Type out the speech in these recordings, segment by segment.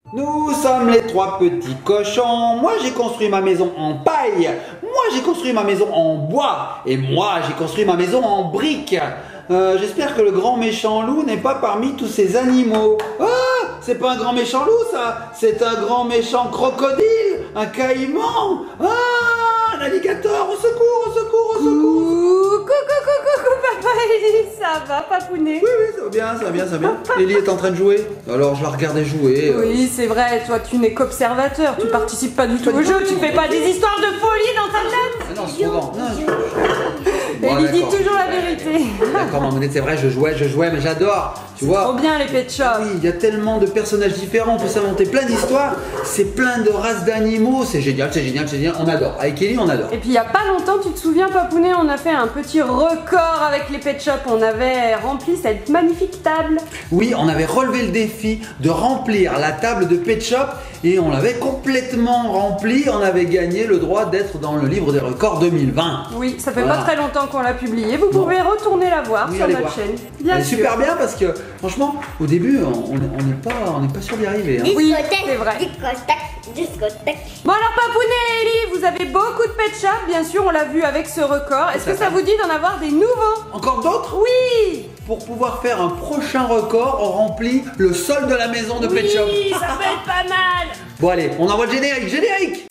Nous sommes les trois petits cochons. Moi j'ai construit ma maison en paille. Moi j'ai construit ma maison en bois. Et moi j'ai construit ma maison en briques. J'espère que le grand méchant loup n'est pas parmi tous ces animaux. Ah, c'est pas un grand méchant loup ça. C'est un grand méchant crocodile. Un caïman. Ah, un alligator. Au secours, au secours, au secours. Coucou, papa Ellie, ça va, papounet? Oui, ça va bien, ça va bien, ça va bien. Ellie est en train de jouer. Alors je la regardais jouer. Oui, c'est vrai, toi tu n'es qu'observateur, tu participes pas du tout au jeu, tu fais pas des histoires de folie dans ta tête. Ah non, c'est trop grand. Ellie dit toujours la vérité. D'accord, maman, c'est vrai, je jouais, mais j'adore. Tu vois. Trop bien les pet shops. Oui, il y a tellement de personnages différents, on peut s'inventer plein d'histoires. C'est plein de races d'animaux, c'est génial, c'est génial, c'est génial. On adore. Avec Ellie, on adore. Et puis il y a pas longtemps, tu te souviens, papounet, on a fait un petit record avec les pet shops. On avait rempli cette magnifique table. Oui, on avait relevé le défi de remplir la table de pet shop et on l'avait complètement rempli. On avait gagné le droit d'être dans le livre des records 2020. Oui, ça fait pas très longtemps qu'on l'a publié. Vous pouvez retourner la voir sur notre chaîne. Bien sûr. Super bien parce que franchement, au début, on n'est pas sûr d'y arriver. Hein. Oui, c'est vrai. Discothèque. Bon alors papounet et Ellie, vous avez beaucoup de pet shops, bien sûr, on l'a vu avec ce record. Est-ce que ça vous dit d'en avoir des nouveaux? Encore d'autres? Oui. Pour pouvoir faire un prochain record, on remplit le sol de la maison de pet shop. Oui, ça peut être pas mal. Bon allez, on envoie le générique, générique.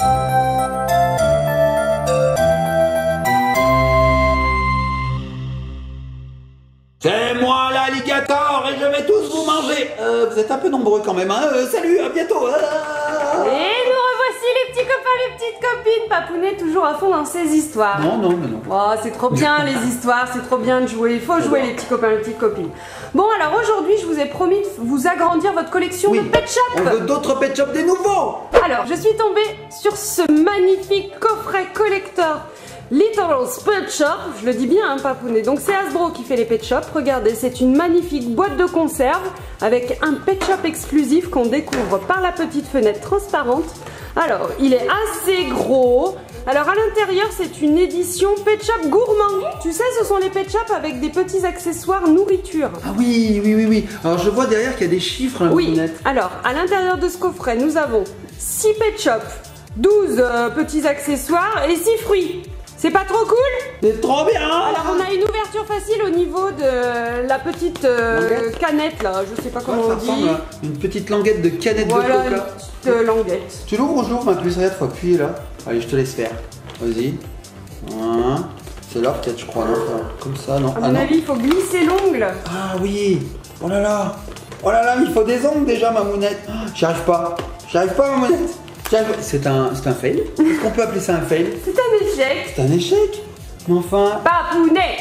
C'est moi l'alligator et je vais tous vous manger. Vous êtes un peu nombreux quand même, hein. Salut, à bientôt. Et nous revoici les petits copains, les petites copines. Papounet toujours à fond dans ses histoires. Non. Oh, c'est trop bien les histoires, c'est trop bien de jouer. Il faut jouer les petits copains, les petites copines. Bon alors aujourd'hui, je vous ai promis de vous agrandir votre collection de pet shop. On veut d'autres pet shops, des nouveaux. Alors, je suis tombée sur ce magnifique coffret collector Littlest Pet Shop, je le dis bien hein, papounet, donc c'est Hasbro qui fait les pet shops, regardez c'est une magnifique boîte de conserve avec un pet shop exclusif qu'on découvre par la petite fenêtre transparente. Alors il est assez gros, alors à l'intérieur c'est une édition pet shop gourmand, tu sais ce sont les pet shops avec des petits accessoires nourriture. Ah oui, alors je vois derrière qu'il y a des chiffres hein, oui, alors à l'intérieur de ce coffret nous avons 6 pet shops, 12 petits accessoires et 6 fruits. C'est pas trop cool? C'est trop bien. Alors on a une ouverture facile au niveau de la petite canette là, je sais pas comment on dit. Une petite languette de canette de coca. Voilà, une petite languette. Tu l'ouvres ou je l'ouvre ma puce? Regarde, faut appuyer là. Allez, je te laisse faire. Vas-y. Voilà. C'est là peut-être je crois, non? Comme ça, non? À mon avis, il faut glisser l'ongle. Ah oui. Oh là là, il faut des ongles déjà ma mounette. J'y arrive pas ma mounette. C'est un fail. Est-ce qu'on peut appeler ça un fail? C'est un échec. C'est un échec. Mais enfin... Papounet.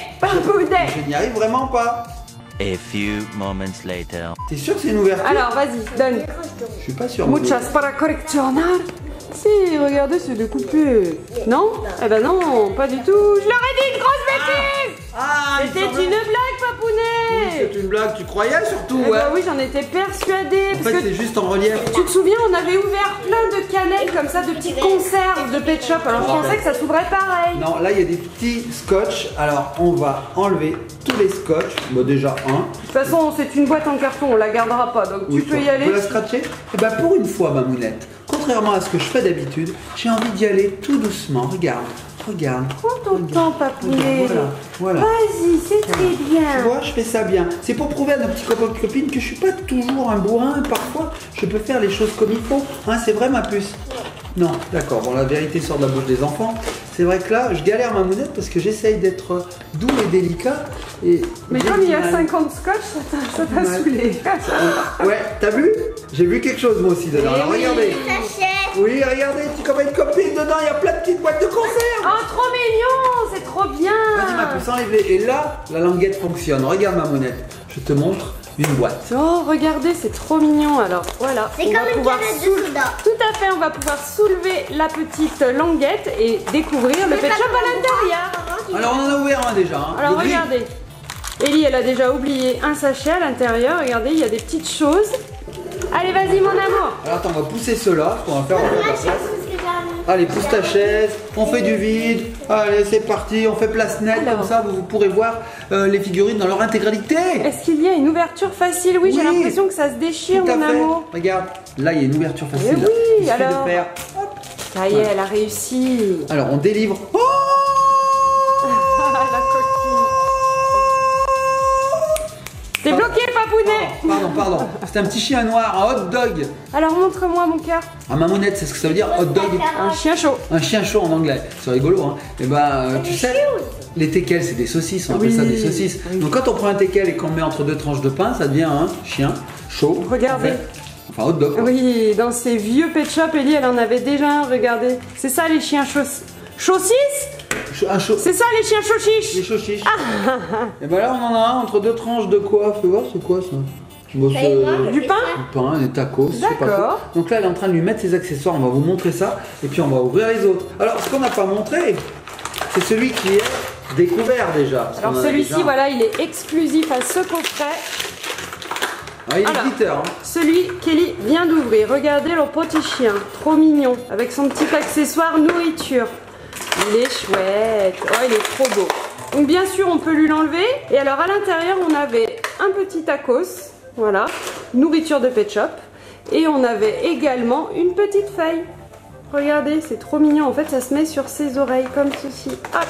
Je n'y arrive vraiment pas. A few moments later. T'es sûr que c'est une ouverture? Alors vas-y, donne. Je suis pas sûr. Muchas para correccionar. Si, regardez, c'est découpé. Non? Eh ben non, pas du tout. Je leur ai dit une grosse bêtise. C'était une blague, papounet. C'est une blague, tu croyais surtout, ouais. Bah oui, j'en étais persuadée. En fait, c'est juste en relief. Tu te souviens, on avait ouvert plein de canettes comme ça, de petites conserves de pet shop. Alors je pensais que ça s'ouvrait pareil. Non, là il y a des petits scotch. Alors on va enlever tous les scotch. Bon, déjà un. De toute façon, c'est une boîte en carton, on la gardera pas. Donc tu peux y aller. Tu peux la scratcher? Et bah pour une fois, ma mounette, contrairement à ce que je fais d'habitude, j'ai envie d'y aller tout doucement. Regarde. Prends ton temps, papounet. Voilà. Vas-y, c'est très bien. Tu vois, je fais ça bien. C'est pour prouver à nos petits copains et copines que je suis pas toujours un bourrin. Parfois, je peux faire les choses comme il faut. Hein, c'est vrai, ma puce? Non, d'accord. Bon, la vérité sort de la bouche des enfants. C'est vrai que là, je galère ma mounette parce que j'essaye d'être doux et délicat. Mais comme il y a 50 scotch, ça t'a saoulé. Ouais, t'as vu? J'ai vu quelque chose moi aussi dedans. Alors, regardez. Oui, regardez, tu comme une copine dedans, il y a plein de petites boîtes de conserve. Oh, trop mignon, c'est trop bien. Vas-y ma puce, enlève-les. Et là, la languette fonctionne. Regarde ma monette. Je te montre une boîte. Oh, regardez, c'est trop mignon. Alors, voilà. C'est comme une canette de soda. Tout à fait, on va pouvoir soulever la petite languette et découvrir le pet shop à l'intérieur. Alors, on en a ouvert un déjà. Hein. Alors, regardez. Ellie, elle a déjà oublié un sachet à l'intérieur. Regardez, il y a des petites choses. Allez, vas-y, mon amour. Alors, attends, on va pousser ceux-là. On va faire en fait la place. Allez, pousse ta chaise, on fait du vide. Allez, c'est parti, on fait place nette. Alors. Comme ça, vous pourrez voir les figurines dans leur intégralité. Est-ce qu'il y a une ouverture facile? Oui, j'ai Oui. l'impression que ça se déchire, Tout à mon fait. amour. Regarde, là, il y a une ouverture facile. oui, Il suffit alors. de faire. Hop. Ça y est, elle a réussi. Alors, on délivre. Oh, La coquine. T'es bloqué, papounet. Pardon. C'est un petit chien noir, un hot dog. Alors montre-moi, mon cœur. Un mamounette, c'est ce que ça veut dire, hot dog. Un chien chaud. Un chien chaud en anglais. C'est rigolo, hein. Et ben, tu sais, les teckels, c'est des saucisses, on appelle Oui. ça des saucisses. Oui. Donc, quand on prend un teckel et qu'on le met entre deux tranches de pain, ça devient un chien chaud. Regardez. en fait. Enfin, hot dog. quoi. Oui, dans ces vieux pet shop, Ellie, elle en avait déjà un, regardez. C'est ça les chiens saucisses? Un chaud. C'est ça les chiens Les chauchiches? chauchiches. Et ben là, on en a un entre deux tranches de quoi? Fais voir, c'est quoi ça? Bon, Ça c'est y va. Du pain? du pain, des tacos. je sais pas D'accord. quoi. Donc là, elle est en train de lui mettre ses accessoires. On va vous montrer ça. Et puis, on va ouvrir les autres. Alors, ce qu'on n'a pas montré, c'est celui qui est découvert déjà. Parce Alors qu'on en a celui-ci, déjà un. voilà, il est exclusif à ce coffret. Ah, il est Alors. glitter, hein. Celui qu'Ellie vient d'ouvrir. Regardez le petit chien, trop mignon, avec son petit accessoire nourriture. Il est chouette. Oh, il est trop beau. Donc bien sûr, on peut lui l'enlever. Et alors à l'intérieur, on avait un petit tacos, voilà, nourriture de pet shop. Et on avait également une petite feuille. Regardez, c'est trop mignon. En fait, ça se met sur ses oreilles comme ceci. Hop,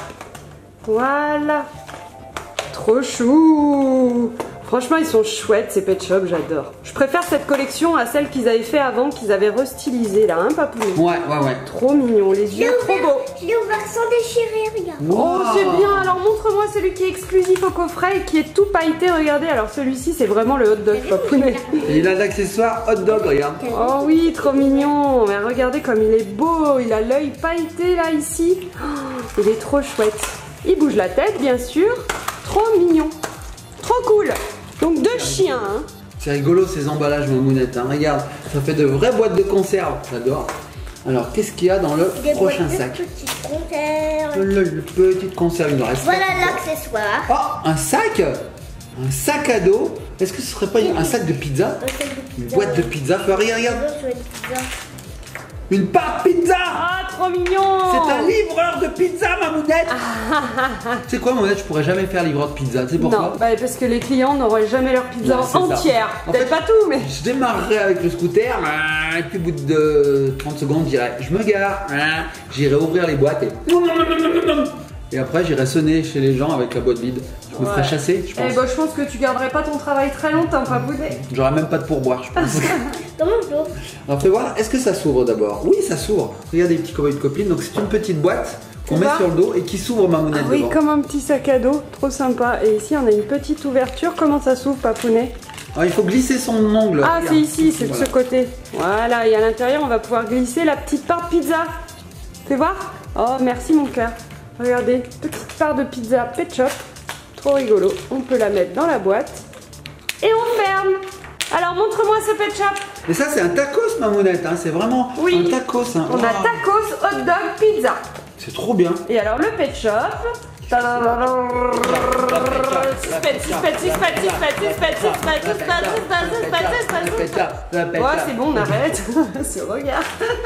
voilà. Trop chou. Franchement, ils sont chouettes ces pet shops, j'adore. Je préfère cette collection à celle qu'ils avaient fait avant, qu'ils avaient restylisée là, hein, papounet? Ouais. Trop mignon, les yeux trop beaux. Je l'ai ouvert sans déchirer, regarde. Oh, Wow. c'est bien. Alors montre-moi celui qui est exclusif au coffret et qui est tout pailleté. Regardez, alors celui-ci, c'est vraiment le hot dog, papounet. Et il a l'accessoire hot dog, regarde. Oh oui, trop mignon. Mais regardez comme il est beau. Il a l'œil pailleté là, ici. Oh, il est trop chouette. Il bouge la tête, bien sûr. Trop mignon. Trop cool. Donc deux chiens, hein. C'est rigolo ces emballages, mamounette, hein. Regarde, ça fait de vraies boîtes de conserve. J'adore. Alors, qu'est-ce qu'il y a dans le Des prochain boîtes de sac? petites conserves. Le petit conserve, il nous reste. Voilà l'accessoire. Oh, un sac? Un sac à dos? Est-ce que ce serait pas un sac de pizza? Un sac de Une pizza. boîte de pizza? Regarde. Sur une pizza. Une part pizza! Ah, trop mignon. C'est un livreur de pizza, mamounette! Tu sais quoi, mamounette, je pourrais jamais faire livreur de pizza. Tu sais pourquoi? Non, bah, parce que les clients n'auraient jamais leur pizza Ouais, c'est ça. entière. En Peut-être fait, pas tout, mais. Je démarrerai avec le scooter, et puis au bout de 30 secondes, je dirais je me gare, j'irai ouvrir les boîtes et après j'irai sonner chez les gens avec la boîte vide. Je me Ouais. ferai chasser, je Eh pense. bah, je pense que tu garderais pas ton travail très longtemps, papounet. J'aurai même pas de pourboire, je pense. Comment je l'ouvre? Alors fais voir, est-ce que ça s'ouvre d'abord? Oui, ça s'ouvre. Regardez les petits copains de copines, donc c'est une petite boîte qu'on C'est met ça sur le dos et qui s'ouvre ma Ah monnaie oui, devant. comme un petit sac à dos, trop sympa. Et ici, on a une petite ouverture. Comment ça s'ouvre, papounet? Alors il faut glisser son ongle. Ah, Regarde. c'est ici, c'est de Voilà. ce côté. Voilà, et à l'intérieur, on va pouvoir glisser la petite part pizza. Fais voir. Oh, merci, mon cœur. Regardez, petite part de pizza Pet Shop. Trop rigolo. On peut la mettre dans la boîte. Et on ferme. Alors, montre-moi ce Pet Shop. Et ça c'est un tacos, ma monette, hein. C'est vraiment Oui. un tacos. Hein. On a Wow. tacos, hot dog, pizza. C'est trop bien. Et alors, le Pet Shop. Ouais, c'est bon, on arrête. Ce regard.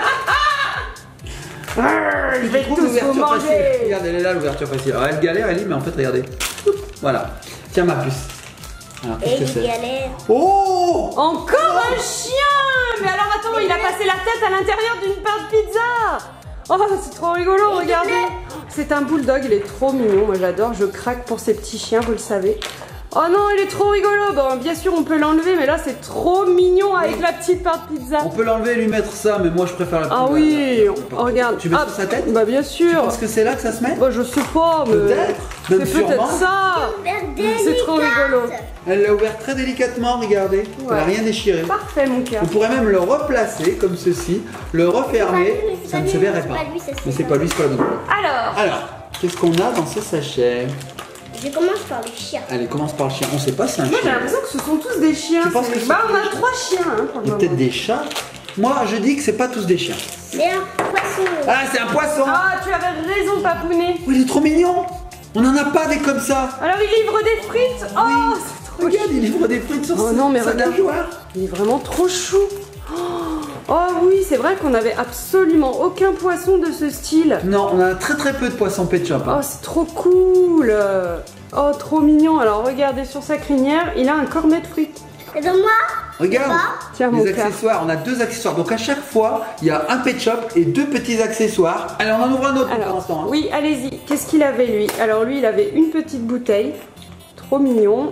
Je vais Trouve tous vous l'ouverture facile. manger. Regarde, elle est là l'ouverture facile. Alors elle galère, elle y, mais en fait, regardez. Voilà. Tiens ma puce. Alors, Et qu'est-ce que il c'est? galère. Oh! Encore un chien. Mais alors attends, il a passé la tête à l'intérieur d'une part de pizza. Oh, c'est trop rigolo, regardez. C'est un bulldog, il est trop mignon. Moi j'adore, je craque pour ces petits chiens, vous le savez. Oh non, il est trop rigolo. Bon, bien sûr, on peut l'enlever, mais là c'est trop mignon avec la petite part de pizza. On peut l'enlever et lui mettre ça, mais moi je préfère la Ah petite- oui, la- regarde. Tu mets Hop. sur sa tête? Bah bien sûr. Parce que c'est là que ça se met? Bah je sais pas, mais Peut-être, même c'est peut-être sûrement. ça. C'est trop rigolo. Elle l'a ouvert très délicatement, regardez. Elle Ouais. n'a rien déchiré. Parfait, mon cœur. Vous pourrez même le replacer comme ceci, le refermer, C'est ça pas ne lui, se verrait c'est pas. pas lui, ça, c'est Mais c'est pas pas lui, c'est pas la bonne. Alors, Qu'est-ce qu'on a dans ce sachet? Je commence par le chien. Allez, commence par le chien. On sait pas si c'est un moi j'ai chien. l'impression que ce sont tous des chiens. Tu penses c'est- que c'est bah on tous a des 3 chiens hein, pour le Il y a peut-être moment. des chats. Moi, je dis que c'est pas tous des chiens. C'est un poisson. Ah, c'est un poisson! Ah, tu avais raison, papounet. Oui, il est trop mignon! On n'en a pas des comme ça! Alors il livre des frites. Oh, c'est trop Regarde, il livre des frites sur Oh sa- non, mais sa regarde. nageoire. Il est vraiment trop chou. Oh, Oh oui, c'est vrai qu'on avait absolument aucun poisson de ce style. Non, on a très peu de poissons Pet Shop. Oh, c'est trop cool. Oh, trop mignon. Alors, regardez sur sa crinière, il a un cornet de fruits. Et donc moi, Regarde, Tiens, mon les cœur. accessoires, on a 2 accessoires. Donc à chaque fois, il y a un Pet Shop et 2 petits accessoires. Allez, on en ouvre un autre pour Alors, l'instant. Hein. oui, allez-y. Qu'est-ce qu'il avait, lui? Alors, lui, il avait une petite bouteille. Trop mignon.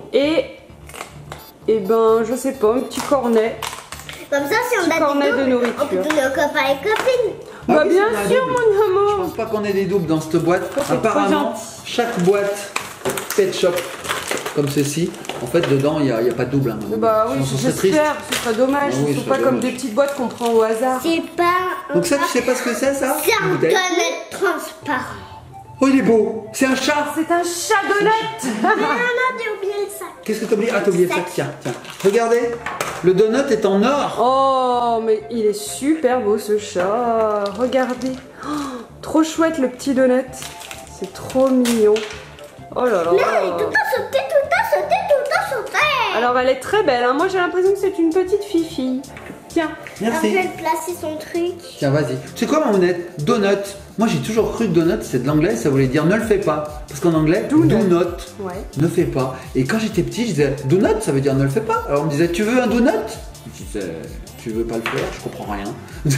Et ben, je sais pas, un petit cornet. comme ça, si on a cornet des de doubles, nourriture. on peut donner aux copains et copines. Ah Bah, oui, bien c'est un sûr, double. mon Je amour. pense pas qu'on ait des doubles dans cette boîte. c'est trop Apparemment, gentil. chaque boîte Pet Shop, comme ceci, en fait, dedans, il n'y a pas de double. Hein, Bah oui, Sinon, ce serait triste. j'espère. Ce serait dommage. Ah oui, Ce ce sont pas serait comme dommage. des petites boîtes qu'on prend au hasard. C'est pas un... Donc ça, tu sais pas ce que c'est, ça? C'est un Une bouteille. donut transparent. Oh, il est beau. C'est un chat. C'est un chat donut. Mais non, j'ai oublié le sac. Qu'est-ce que t'as oublié? Ah, t'as oublié ça. Tiens. Regardez, le donut est en or. Oh, mais il est super beau ce chat. Regardez. Oh, trop chouette le petit donut. C'est trop mignon. Oh là là. Non, et tout a sauté, tout a sauté, tout a sauté. Alors elle est très belle. Hein. Moi j'ai l'impression que c'est une petite fifille. Tiens. Alors, je Merci. vais placer son truc. Tiens, vas-y. C'est quoi, Mamounette? Donut. Moi, j'ai toujours cru que donut, c'est de l'anglais, ça voulait dire ne le fais pas. Parce qu'en anglais, do Do not. not, Ouais. ne fais pas. Et quand j'étais petit, je disais do not, ça veut dire ne le fais pas. Alors on me disait, tu veux un donut? Je disais, tu veux pas le faire? Je comprends rien.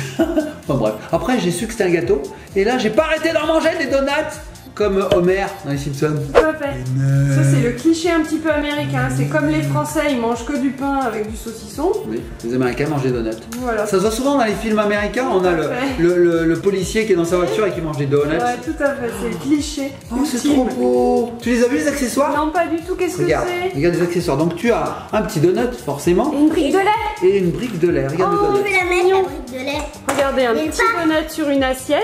Enfin bref. Après, j'ai su que c'était un gâteau. Et là, j'ai pas arrêté d'en manger des donuts. Comme Homer dans les Simpsons. Tout à fait. Ça c'est le cliché un petit peu américain. C'est comme les Français, ils mangent que du pain avec du saucisson. Oui, les Américains mangent des donuts. Voilà. Ça se voit souvent dans les films américains, on a Tout à fait. le policier qui est dans sa voiture et qui mange des donuts. Ouais, tout à fait. C'est le cliché. Oh, c'est ultime. trop beau. Tu les as vus les accessoires? Non, pas du tout. Qu'est-ce que Regarde, c'est? regarde les accessoires. Donc tu as un petit donut forcément Et une brique de lait. et une brique de lait. Regarde Oh, le Je donut. vais la mettre, la brique de lait. Regardez, un Et le petit pain. donut sur une assiette.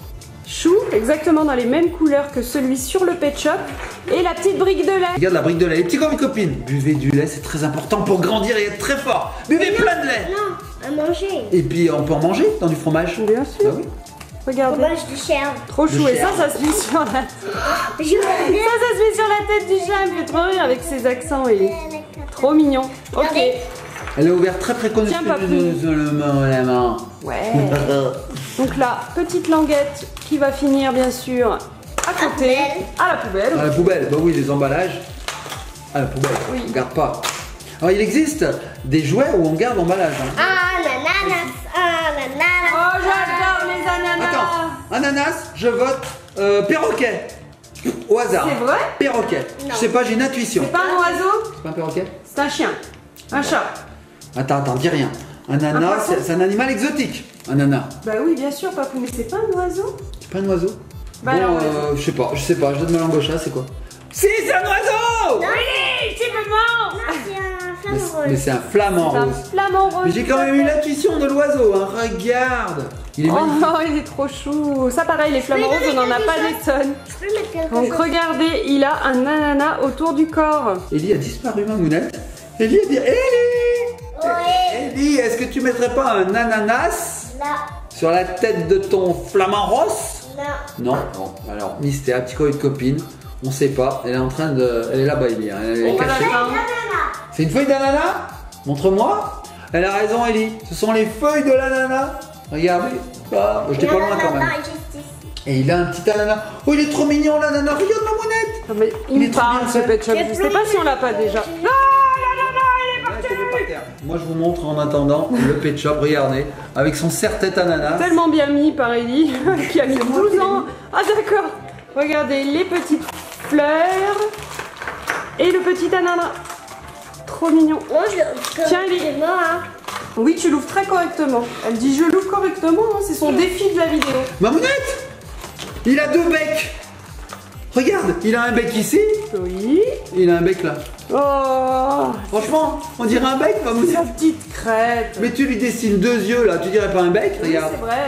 Chou, exactement dans les mêmes couleurs que celui sur le Pet Shop. Et la petite brique de lait. Regarde la brique de lait. Les petits comme copines. Buvez du lait, c'est très important pour grandir et être très fort. Buvez plein de lait. Non, à manger. Et puis on peut en manger dans du fromage. Bien sûr. Ah oui. Regardez. Fromage de chèvre. Trop chou. De Et ça, chèvre. ça se met sur la tête. Je veux bien. Ça se met sur la tête du chat. Elle me fait trop rire avec ses accents. Il est trop mignon. Ok. Regardez. Elle est ouverte très préconisée. Tiens, papy. la main. Ouais. Donc là, petite languette qui va finir bien sûr à côté. poubelle. À la poubelle. À la poubelle. Bah oui, les emballages. À la poubelle. Oui. On garde pas. Alors il existe des jouets où on garde l'emballage. Hein. Ananas. Oh, j'adore les ananas. Attends, ananas, je vote perroquet. Au hasard. C'est vrai? Perroquet. Je sais pas, j'ai une intuition. C'est pas un oiseau, C'est pas un perroquet? c'est un chien. Un chat. Attends, dis rien. Un Un ananas, poisson. c'est un animal exotique. Un ananas. Bah oui, bien sûr, papou, mais c'est pas un oiseau. C'est pas un oiseau? Bah bon, alors, je sais pas, je donne ma langue au chat, c'est quoi? Si, c'est un oiseau! Oui, tu me mens. Non, c'est un Mais flamant mais rose. c'est un flamant C'est un rose. flamant rose. Mais j'ai quand même eu l'intuition de l'oiseau, hein. Regarde! Il est magnifique. Oh, il est trop chou. Ça, pareil, les flamants roses, on en a pas des tonnes. Je peux mettre quelque Donc, chose. regardez, il a un ananas autour du corps. Ellie a disparu, Mamounette. Ellie a dit Ellie! Ouais. Ellie, est-ce que tu mettrais pas un ananas Là. sur la tête de ton flamant rose? Là. Non, non. Alors, mystère, petit colis de copine. On sait pas. Elle est en train de. Elle est là-bas, Ellie. Hein. Elle est On va cachée. l'attendre. Ananas. C'est une feuille d'ananas? Montre-moi. Elle a raison, Ellie. Ce sont les feuilles de l'ananas. Regardez. Ah, j'étais pas loin quand même. Ananas, justice. Et il a un petit ananas. Oh, il est trop mignon, l'ananas. Regarde ma monette. Non, mais Il est il trop parle bien ce fait. Pet Shop. Je sais pas si on l'a pas déjà. Non, Ouais, t'as vu par terre. Moi, je vous montre en attendant le Pet Shop. Regardez. Avec son serre-tête ananas. tellement bien mis par Ellie, qui a mis 12 ans. Ah d'accord. Regardez les petites fleurs et le petit ananas. Trop mignon. Moi, Tiens, Ellie. c'est mort, hein. Oui, tu l'ouvres très correctement. Elle dit je l'ouvre correctement, hein, c'est son défi de la vidéo. Mamounette. Il a 2 becs. Regarde, il a un bec ici. Oui. Et il a un bec là. Oh, Franchement, on dirait un bec, Mamounette. sa petite crête. Mais tu lui dessines 2 yeux là, tu dirais pas un bec? Oui, Regarde. c'est vrai.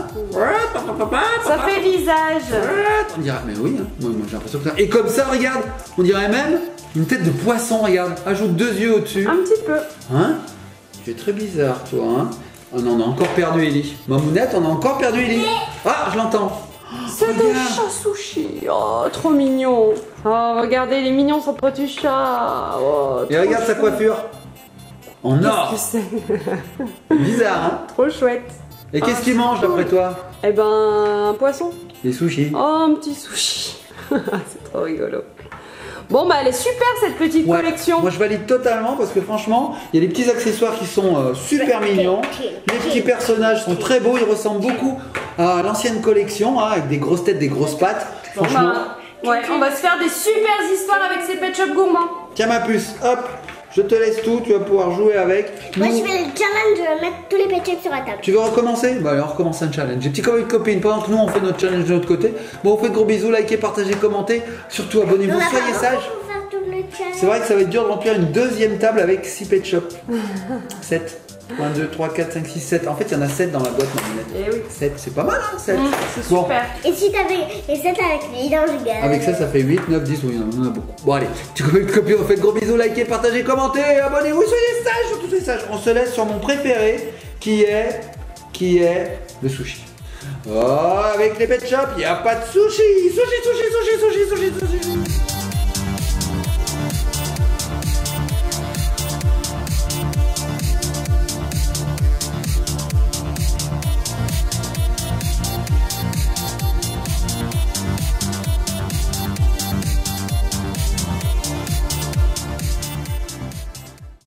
Hein? Ça fait visage. On dirait, mais oui, hein. Moi j'ai l'impression que ça. Et comme ça, regarde, on dirait même une tête de poisson, regarde. Ajoute 2 yeux au-dessus. Un petit peu. Hein? Tu es très bizarre, toi, hein? Oh non, on a encore perdu Ellie. Mamounette, on a encore perdu Ellie. Ah, je l'entends. C'est un Regarde. chat sushi. Oh, trop mignon. Oh, regardez, il est mignon son petit chat. Oh, Et trop regarde sa chou. coiffure. En or. Qu'est-ce que c'est? Bizarre, hein? Trop chouette. Et qu'est-ce qu'ils mangent d'après toi? Eh ben, un poisson. Des sushis. Oh, un petit sushi. C'est trop rigolo. Bon, bah, elle est super cette petite Ouais. collection. Moi je valide totalement parce que franchement, il y a des petits accessoires qui sont super mignons. Les petits personnages sont très beaux, ils ressemblent beaucoup à l'ancienne collection, hein, avec des grosses têtes, des grosses pattes. Bon, Franchement, bah, ouais, on va se faire des super histoires avec ces Pet Shop gourmands. tiens ma puce, hop, je te laisse tout, tu vas pouvoir jouer avec. Moi, je Nous, fais le challenge de mettre tous les pet sur la table. tu veux recommencer? Bah allez, on recommence un challenge. J'ai petit copain de copine, pendant que nous on fait notre challenge de notre côté. Bon, on fait de gros bisous, likez, partagez, commentez. Surtout abonnez-vous, On a soyez pas sages. beaucoup pour faire tout le challenge. C'est vrai que ça va être dur de remplir une deuxième table avec 6 Pet Shop. 7. 1, 2, 3, 4, 5, 6, 7. En fait, il y en a 7 dans la boîte, Marinette. Eh oui. 7, c'est pas mal, hein, 7. C'est Bon, super. Et si t'avais. Et ça, avec les dents, je gagne. avec ça, ça fait 8, 9, 10, oui, on en a beaucoup. Bon, allez, tu copies, on fait de gros bisous, likez, partagez, commentez, abonnez-vous, soyez sages, surtout soyez sages. On se laisse sur mon préféré, qui est le sushi. Oh, avec les Pet Shop, il n'y a pas de sushi. Sushi, sushi, sushi, sushi, sushi, sushi.